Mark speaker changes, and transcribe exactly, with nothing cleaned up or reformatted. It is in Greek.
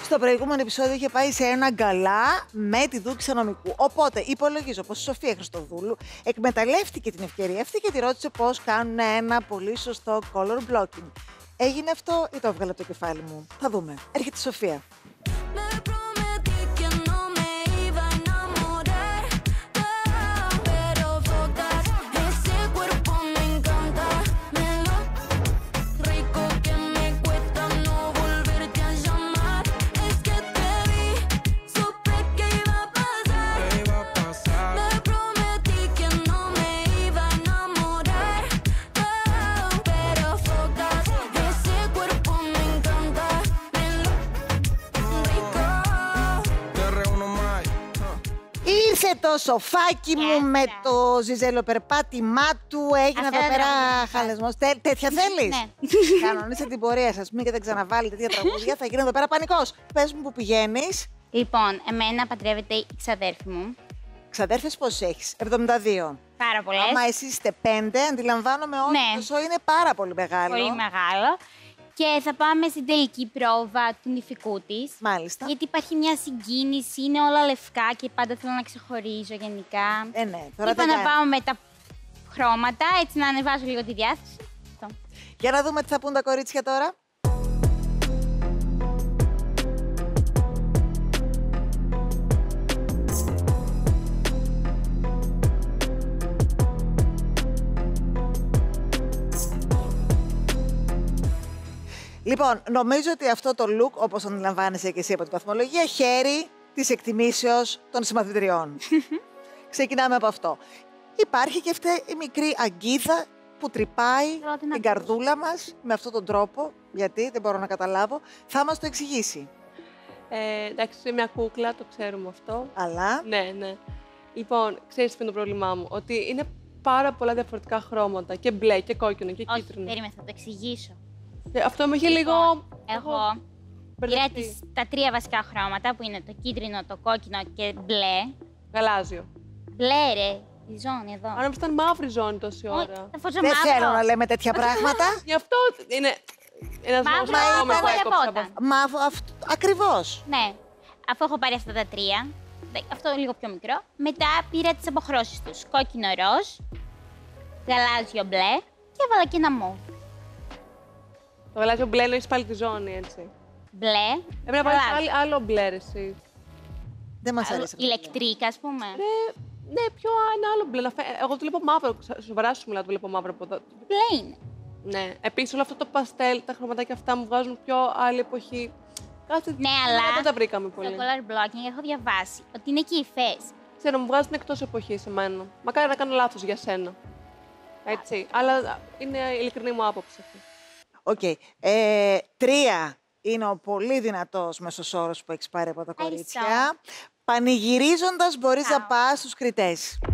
Speaker 1: Στο προηγούμενο επεισόδιο είχε πάει σε ένα γκαλά με τη δούλη ξενομικού. Οπότε υπολογίζω πως η Σοφία Χριστοδούλου εκμεταλλεύτηκε την ευκαιρία αυτή και τη ρώτησε πώς κάνουν ένα πολύ σωστό color blocking. Έγινε αυτό ή το έβγαλε από το κεφάλι μου? Θα δούμε. Έρχεται η Σοφία. Ήρθε το σοφάκι μου με το ζιζέλο περπάτημά του. Έγινε εδώ πέρα χαλασμός. Τέτοια θέλεις?
Speaker 2: Ναι.
Speaker 1: Κανονίστε την πορεία σας. Μην και δεν ξαναβάλει τέτοια τραγούδια. Θα γίνει εδώ πέρα πανικός. Πες μου που πηγαίνεις.
Speaker 2: Λοιπόν, εμένα παντρεύεται η ξαδέρφη μου.
Speaker 1: Ξαδέρφες πώς έχεις? εβδομήντα δύο.
Speaker 2: Πάρα πολλές.
Speaker 1: Άμα εσείς είστε πέντε, αντιλαμβάνομαι ότι
Speaker 2: Ναι.
Speaker 1: το σοου είναι πάρα πολύ μεγάλο.
Speaker 2: Πολύ μεγάλο. Και θα πάμε στην τελική πρόβα του νηφικού της.
Speaker 1: Μάλιστα.
Speaker 2: Γιατί υπάρχει μια συγκίνηση, είναι όλα λευκά και πάντα θέλω να ξεχωρίζω γενικά.
Speaker 1: Ε, ναι. Τώρα
Speaker 2: Είπα
Speaker 1: δεν
Speaker 2: να
Speaker 1: κάνει.
Speaker 2: πάω με τα χρώματα, έτσι να ανεβάζω λίγο τη διάθεση. Αυτό.
Speaker 1: Για να δούμε τι θα πούν τα κορίτσια τώρα. Λοιπόν, νομίζω ότι αυτό το look, όπως αντιλαμβάνεσαι και εσύ από την βαθμολογία, χαίρει της εκτιμήσεως των συμμαθητριών. Ξεκινάμε από αυτό. Υπάρχει και αυτή η μικρή αγκίδα που τρυπάει
Speaker 2: την
Speaker 1: την καρδούλα μας με αυτόν τον τρόπο, γιατί δεν μπορώ να καταλάβω, θα μας το εξηγήσει.
Speaker 3: Ε, εντάξει, είναι μια κούκλα, το ξέρουμε αυτό.
Speaker 1: Αλλά...
Speaker 3: Ναι, ναι. Λοιπόν, ξέρεις τι είναι το πρόβλημά μου, ότι είναι πάρα πολλά διαφορετικά χρώματα, και μπλε και κόκκινο και
Speaker 2: Όχι,
Speaker 3: κίτρινο.
Speaker 2: περίμενα, θα το εξηγήσω.
Speaker 3: Και αυτό με έχει λίγο...
Speaker 2: Εγώ πήρα
Speaker 3: μπερδευτεί.
Speaker 2: τις, τα τρία βασικά χρώματα που είναι το κίτρινο, το κόκκινο και μπλε.
Speaker 3: Γαλάζιο.
Speaker 2: Μπλε ρε, η ζώνη εδώ.
Speaker 3: Αν ήταν μαύρη ζώνη τόση
Speaker 2: Όχι,
Speaker 3: ώρα.
Speaker 2: θα φορήσω
Speaker 1: Δεν
Speaker 2: μαύρο.
Speaker 1: θέλω να λέμε τέτοια πράγματα.
Speaker 3: Γι' αυτό είναι ένας λόγος
Speaker 2: Μαύρο
Speaker 3: ακόμα που έκοψα από
Speaker 2: απαγορευόταν.
Speaker 3: αυτό.
Speaker 1: Μα αυτό, ακριβώς.
Speaker 2: Ναι, αφού έχω πάρει αυτά τα τρία, δε- αυτό λίγο πιο μικρό, μετά πήρα τις αποχρώσεις τους. Κόκκινο ροζ, γαλάζιο μπλε και έβαλα και ένα μοβ.
Speaker 3: Το γαλάζιο μπλε εννοείς πάλι τη ζώνη, έτσι.
Speaker 2: Μπλε,
Speaker 3: Έπρεπε να βάλεις
Speaker 2: γαλάζιο.
Speaker 3: άλλο, άλλο μπλε, ρε, εσύ.
Speaker 1: Δεν μας αρέσει αυτό.
Speaker 2: ηλεκτρικ, ας πούμε.
Speaker 3: Ναι, ναι, πιο ένα άλλο μπλε. να φαι- Εγώ το βλέπω μαύρο. Ξα- Σοβαρά σου μιλάω, το βλέπω μαύρο από εδώ.
Speaker 2: Μπλε είναι.
Speaker 3: Ναι. Επίσης, όλο αυτό το παστέλ, τα χρωματάκια αυτά μου βγάζουν πιο άλλη εποχή. Κάτι
Speaker 2: Ναι, αλλά
Speaker 3: δεν τα βρήκαμε πολύ.
Speaker 2: στο color blocking έχω διαβάσει ότι είναι και υφές.
Speaker 3: Ξέρω, μου βγάζουν εκτός εποχής εμένα. Μακάρι να κάνω λάθος για σένα. Έτσι. Αλλά είναι ειλικρινή μου άποψη αυτή.
Speaker 1: Οκ. Ε, τρία είναι ο πολύ δυνατός μέσος όρος που έχεις πάρει από τα
Speaker 2: Ευχαριστώ.
Speaker 1: κορίτσια. Πανηγυρίζοντας μπορείς να
Speaker 2: Πάω.
Speaker 1: πας στους κριτές.